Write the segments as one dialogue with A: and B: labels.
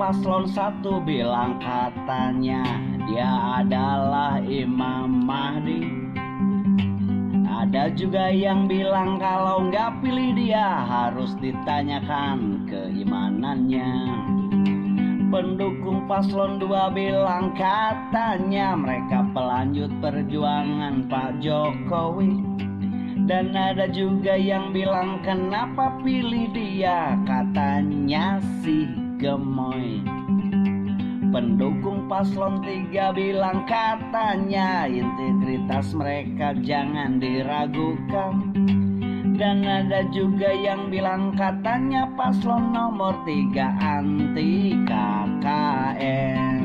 A: paslon satu bilang katanya dia adalah Imam Mahdi. Ada juga yang bilang kalau nggak pilih dia harus ditanyakan keimanannya. Pendukung paslon 2 bilang katanya mereka pelanjut perjuangan Pak Jokowi. Dan ada juga yang bilang kenapa pilih dia, katanya si gemoy. Pendukung paslon 3 bilang katanya integritas mereka jangan diragukan. Dan ada juga yang bilang katanya paslon nomor 3 anti KKN.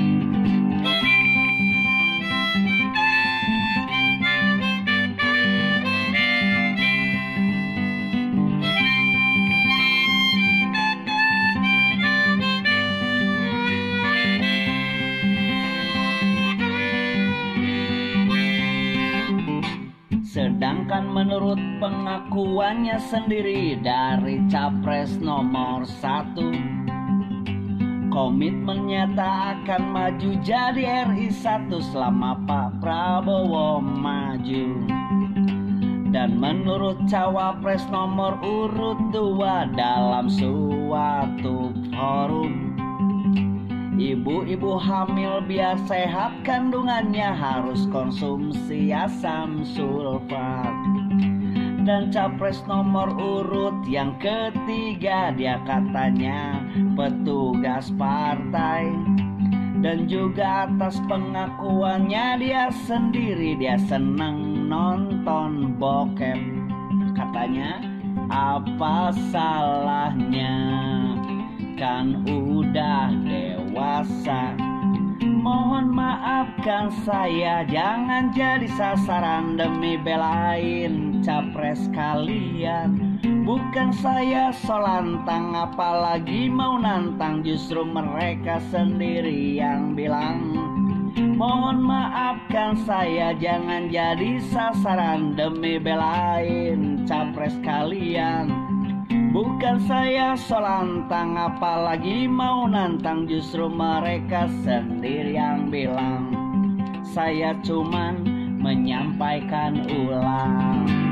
A: Sedangkan menurut pengakuannya sendiri dari capres nomor 1, komitmennya tak akan maju jadi RI1 selama Pak Prabowo maju. Dan menurut cawapres nomor urut 2 dalam suatu forum, ibu-ibu hamil biar sehat kandungannya harus konsumsi asam sulfat. Dan capres nomor urut yang ketiga dia katanya petugas partai. Dan juga atas pengakuannya dia sendiri dia seneng nonton bokep. Katanya apa salahnya, kan udah dewasa. Mohon maafkan saya jangan jadi sasaran demi belain capres kalian. Bukan saya solantang apalagi mau nantang, justru mereka sendiri yang bilang. Mohon maafkan saya jangan jadi sasaran demi belain capres kalian. Bukan saya solantang apalagi mau nantang, justru mereka sendiri yang bilang. Saya cuman menyampaikan ulang.